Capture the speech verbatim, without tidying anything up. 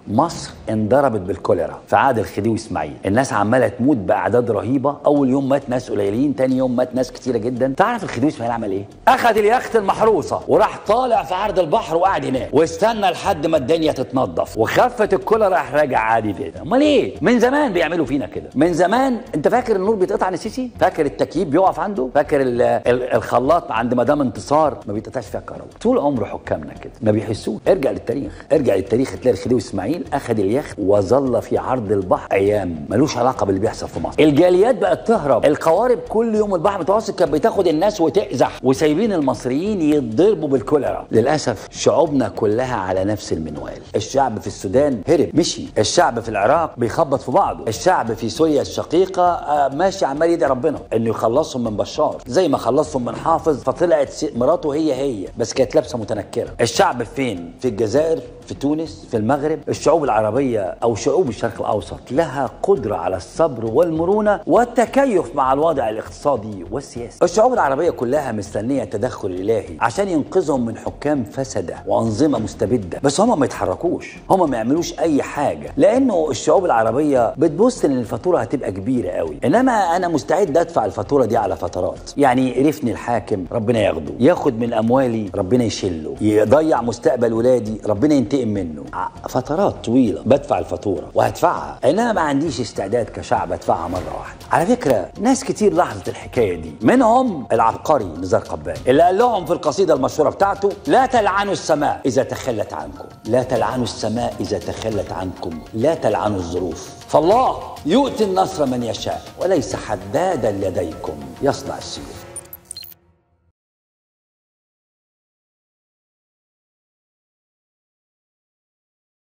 مصر انضربت بالكوليرا في عهد الخديوي اسماعيل، الناس عماله تموت باعداد رهيبه، اول يوم مات ناس قليلين، تاني يوم مات ناس كتيره جدا. تعرف الخديوي اسماعيل عمل ايه؟ اخذ اليخت المحروسه وراح طالع في عرض البحر وقعد هناك واستنى لحد ما الدنيا تتنضف وخفت الكوليرا، راح راجع عادي كده. امال ايه؟ من زمان بيعملوا فينا كده، من زمان. انت فاكر النور بيتقطع عن السيسي؟ فاكر التكييف بيقف عنده؟ فاكر ال ال الخلاط عند مدام انتصار ما بيتقطعش فيها الكهرباء؟ طول عمر حكامنا كده ما بيحسوش. ارجع للتاريخ، ارجع للتاريخ تلاقي الخديوي اسماعيل اخذ اليخت وظل في عرض البحر ايام ملوش علاقه باللي بيحصل في مصر. الجاليات بقت تهرب، القوارب كل يوم البحر المتوسط كانت بتاخد الناس وتقزح، وسايبين المصريين يتضربوا بالكوليرا. للاسف شعوبنا كلها على نفس المنوال. الشعب في السودان هرب مشي، الشعب في العراق بيخبط في بعضه، الشعب في سوريا الشقيقه آه ماشي عمال يدعي ربنا انه يخلصهم من بشار زي ما خلصهم من حافظ، فطلعت مراته هي هي بس كانت لابسه متنكره. الشعب فين؟ في الجزائر، في تونس، في المغرب. الشعوب العربيه او شعوب الشرق الاوسط لها قدره على الصبر والمرونه والتكيف مع الوضع الاقتصادي والسياسي. الشعوب العربيه كلها مستنيه تدخل الهي عشان ينقذهم من حكام فسده وانظمه مستبده، بس هم ما يتحركوش، هم ما يعملوش اي حاجه، لانه الشعوب العربيه بتبص ان الفاتوره هتبقى كبيره قوي. انما انا مستعد ادفع الفاتوره دي على فترات. يعني يقرفني الحاكم ربنا ياخده، ياخد من اموالي ربنا يشيله، يضيع مستقبل ولادي ربنا ينتقم منه. فترات طويله بدفع الفاتوره وهدفعها، انما ما عنديش استعداد كشعب ادفعها مره واحده. على فكره ناس كتير لاحظت الحكايه دي، منهم العبقري نزار قباني اللي قال لهم في القصيده المشهوره بتاعته: لا تلعنوا السماء اذا تخلت عنكم، لا تلعنوا السماء اذا تخلت عنكم، لا تلعنوا الظروف، فالله يؤتي النصر من يشاء وليس حدادا لديكم يصنع السيوف.